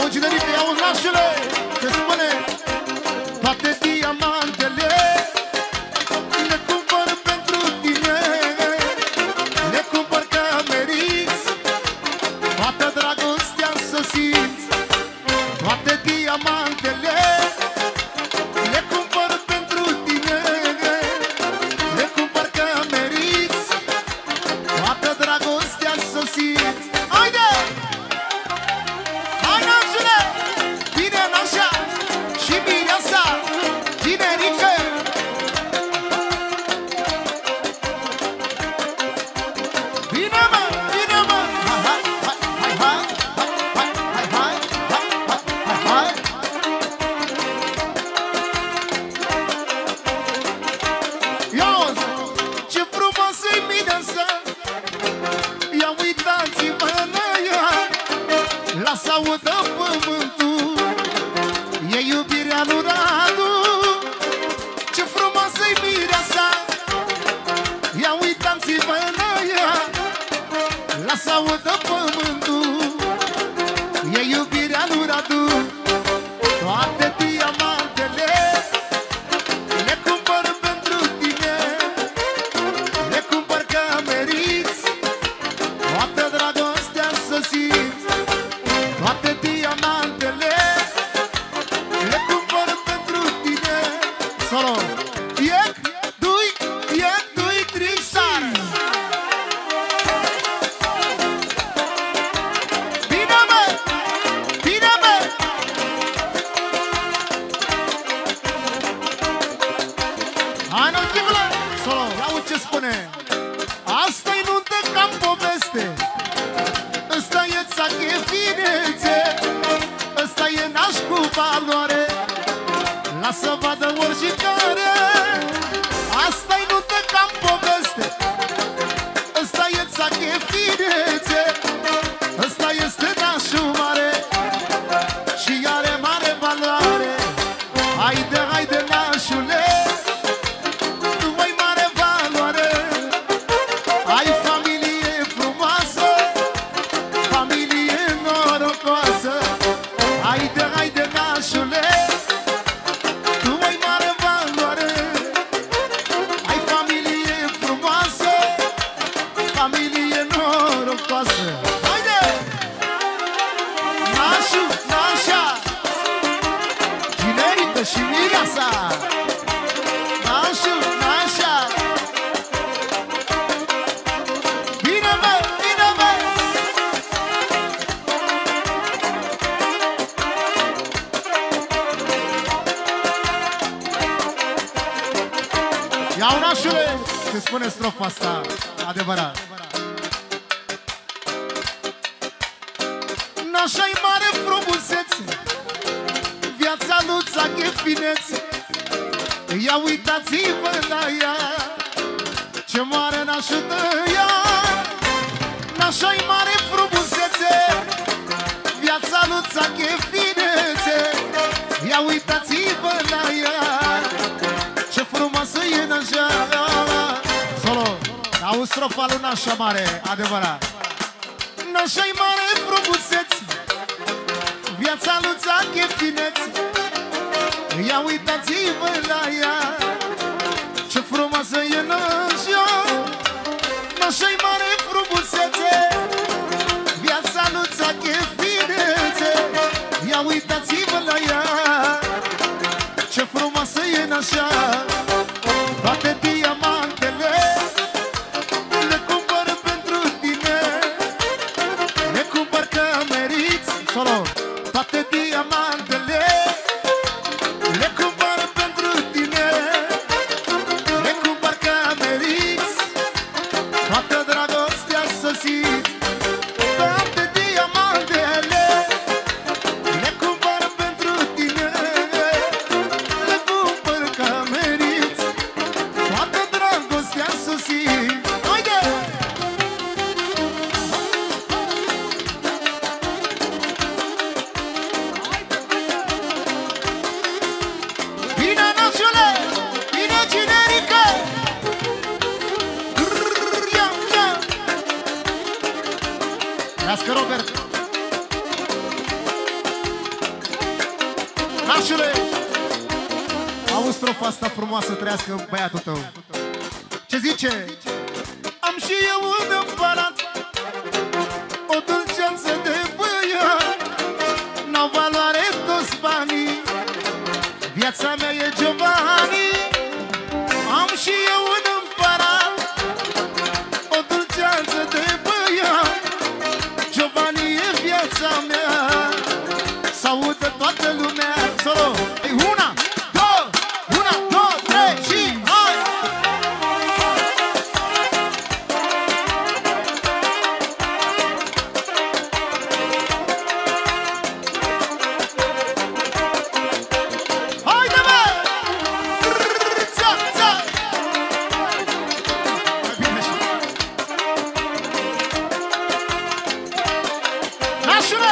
Iau generică, iau nașule, te spune toate diamantele le cumpăr pentru tine, le cumpăr că meriți toată dragostea să simți. Toate diamantele le cumpăr pentru tine, le cumpăr că meriți toată dragostea să simți. Haide! Hai, nașule! Bine, nașa! Și mireasa! Tinerică! Bine, mă! Bine, mă! Hai, hai, hai, hai, hai, hai, hai, hai, hai, hai. Ioz, ce frumoasă-i mireasa! Ia uitați-vă în ea, lasă audă pământul, e iubirea lui Radu. Ce frumoasă-i mireasa! Ia uitați-vă în ea, lasă audă pământul, e iubirea lui Radu. Toate diamantele le cumpăr pentru tine, le cumpăr că meriți toată dragostea să simți. Toate diamantele le cumpăr pentru tine. Solo! Iec, dui, trei, sar! Bine, mă! Bine, mă! Hai, năuticule! Solo! Ia uite ce spune! Asta-i nuntă ca-n poveste, ăsta e țache finețe, ăsta e naș cu valoare, lasă vadă oricare. Asta-i nuntă ca-n poveste, ăsta e țache finețe, ăsta este nașul mare și are mare valoare. Haide, haide, nașule, tu ai mare valoare, ai familie frumoasă, familie norocoasă. Haide, haide, nașule, tu ai mare valoare, ai familie frumoasă, familie norocoasă. Haide! Nașu, nașa, generică și mireasa. Nașu, nașa. Bine, mă, bine, mă! Iau, nașule, se spune strofa asta, adevărat. Nașa-i mare frumusețe, viața lui țache finețe. Ia uitați-vă la ea, ce mare nașul de ea. Nașa-i mare frumusețe, viața lui țache finețe. Ia uitați-vă la ea, ce frumoasă e nașa. Solo, auzi strofa lui nașa mare, adevărat. Nașa-i mare frumusețe, viața lui țache finețe. Ia uitați-vă la ea, ce frumoasă e nașa. Nașa-i mare frumusețe, viața lui țache finețe. Ia uitați-vă la ea, ce frumoasă e nașa. Toate diamantele le cumpăr pentru tine, le cumpăr că meriți. Solo! Toate diamantele le cumpăr pentru tine, le cumpăr că meriți toată dragostea să simți. Toate diamantele le cumpăr pentru tine, le cumpăr că meriți toată dragostea să simți. Haide! Bine, nașule! Bine, generică! Trească, Robert! Nașule, auzi strofa asta frumoasă, trăiască băiatul tău. Ce zice? Am și eu un împărat, o dulceață de băiat, n-au valoare toți banii, viața mea e Giovanni. Am și eu un împărat, o dulceață de băiat, Giovanni e viața mea, s-audă toată lumea. Solo, ei, una, două, trei și hai! Haide, bă! Ța! Nașule!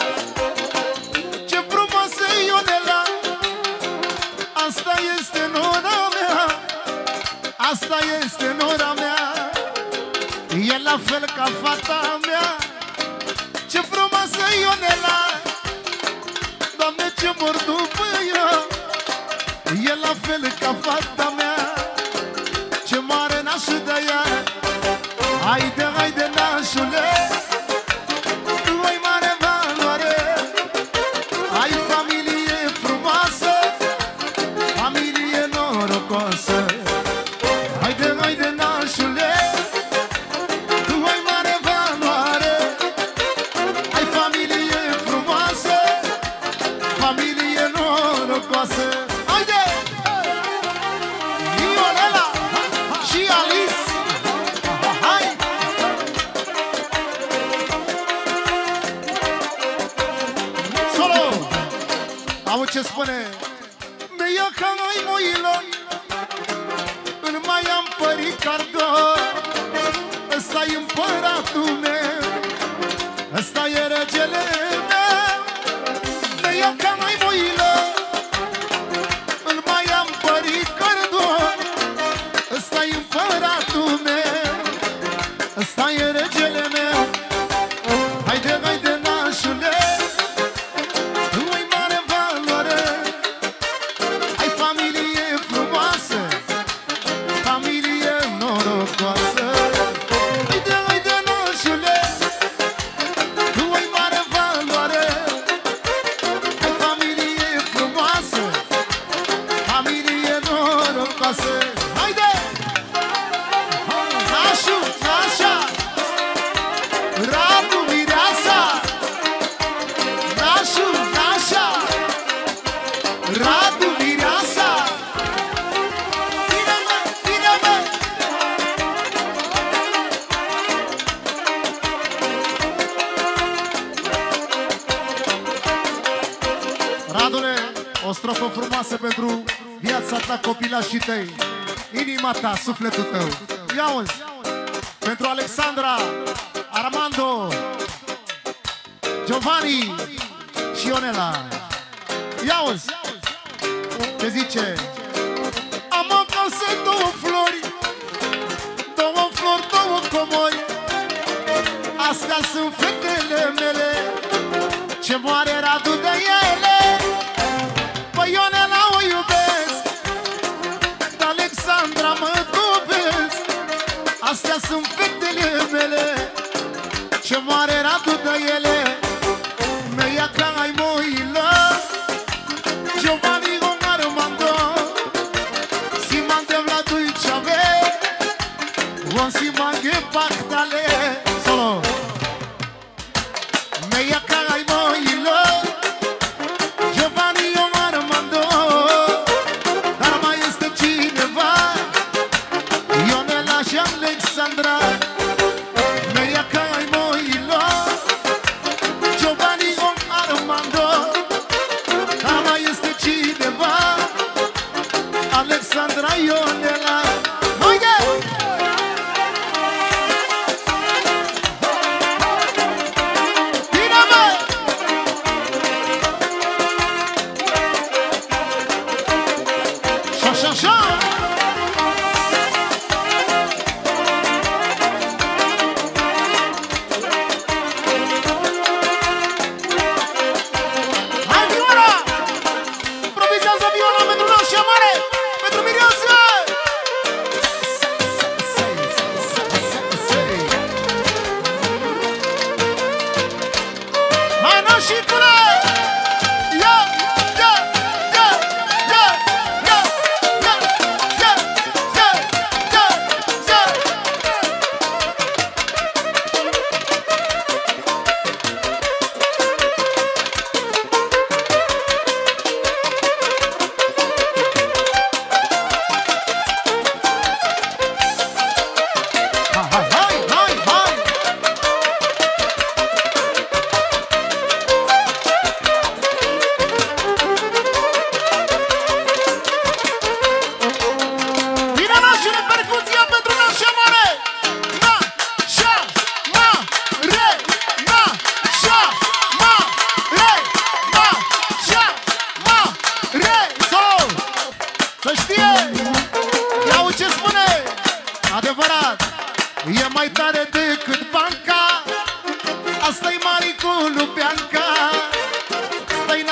Ce frumoasă e Ionela, asta este nora mea, asta este nora mea, e la fel ca fata mea. Ce frumoasă e Ionela, Doamne, ce mor după ea, e la fel ca fata mea, ce mare nașul de ea. Haide, haide, nașule, tu ai mare valoare, ai familie frumoasă, familie norocoasă. Haide, haide, nașule, tu ai mare valoare, ai familie frumoasă, familie norocoasă. Haide! Ionela și Alice, hai! Solo! Auzi ce spune? Mi-a ca noi moilor, îl mai am păricardo, ăsta-i împăratul meu, ăsta e regele meu. Mi-a ca noi moilor, îl mai am păricardo, ăsta-i împăratul meu, ăsta e regele meu. Haide, haide, nașule, tu ai mare valoare, ai familie frumoasă, familie norocoasă. Haide, haide, nașule, tu ai mare valoare, ai familie frumoasă, familie norocoasă. Haide! Nașu, nașa, Radu, mireasa, nașu, nașa, Radu, mireasa. Bine-mă, bine-mă! Radule, o strofă frumoasă pentru viața ta, copilașii tăi, inima ta, sufletul tău. Ia-uzi, pentru Alexandra, Armando, Giovanni și Ionela. Ia-uzi, ce zice? Am acasă două flori, două comori, astea sunt fetele mele, ce moare Radu de ele. Păi Ionela o iubesc, de Alexandra mă dubesc, astea sunt fetele mele, ce moare Radu de ele. Meia ca ai moilă, Giovanni con Armando, si mande Vladu i Ciave, on si mange pactale. Solo. Meia ca ai moilă, Giovanni con Armando, dar mai este cineva, Ionela și Alexandra. Meia ca ai moilă,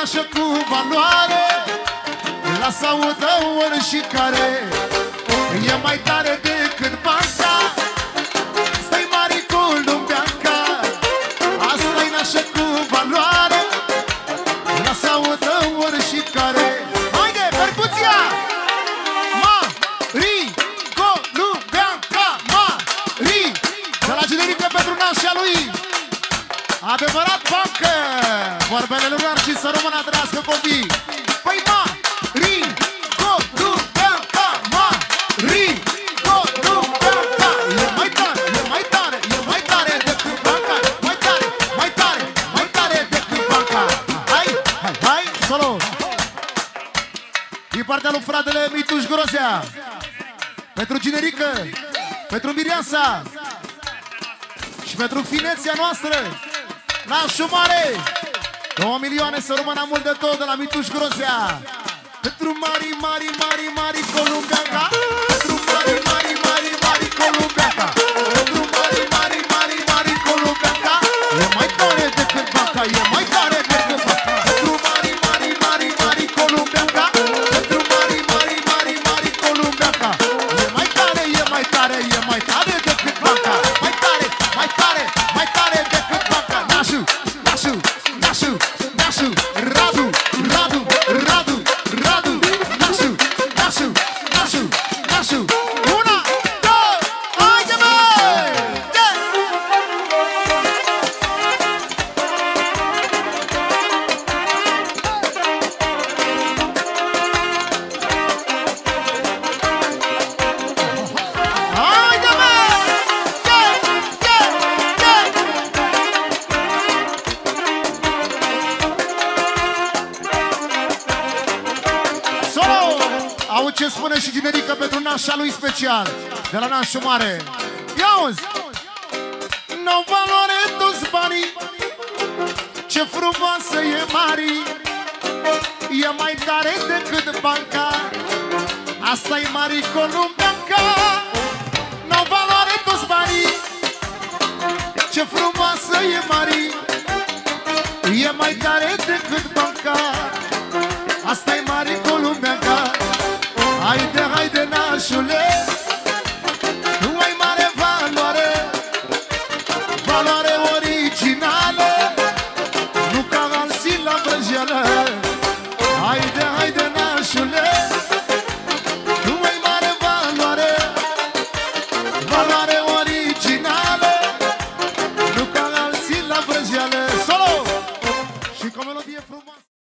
nașă cu valoare, lasă audă ori și care e mai tare decât banca. Stai mari Columbianca, asta-i nașă cu valoare, lasă audă ori și care. Haide, percuția! Mari Columbianca, Mari! De la generică pentru nașa lui adevărat bancă! Vorbele lunar și să rămână trească copii! Păi Mari Columbianca, Mari Columbianca! E mai tare, e mai tare, e mai tare decât banca! Mai tare, mai tare, mai tare decât banca! Hai, hai, hai, solo! Din partea lui fratele Mituș Grosea, pentru generică, pentru Miriasa și pentru fineția noastră, nașul mare, 2 milioane să rămână mult de tot de la Mituș Grosea. Pentru mari, mari, mari, mari Columbianca, pentru mari, mari, mari, mari Columbianca, pentru mari, mari, mari, mari Columbianca. E mai tare decât banca, e mai tare decât banca. Pentru mari, mari, mari, mari Columbianca, pentru mari, mari, mari, mari Columbianca. E mai tare, e mai tare, e mai tare decât banca. Mai tare, mai tare, mai tare decât banca. Nașu, nașu, nașu, nașu, Radu, Radu, Radu, Radu, nașu, nașu, nașu, nașu. Una, două, haide mă! Haide mă! Solo! Au ce spune și generică pentru nașa lui special, de la nașul mare. Ia-uzi! N-au valoare toți banii, ce frumoasă e Mari, e mai tare decât banca, asta-i Mari Columbianca. N-au valoare toți banii, ce frumoasă e Mari, e mai tare decât banca, asta-i Mari Columbianca. Haide, haide nașule,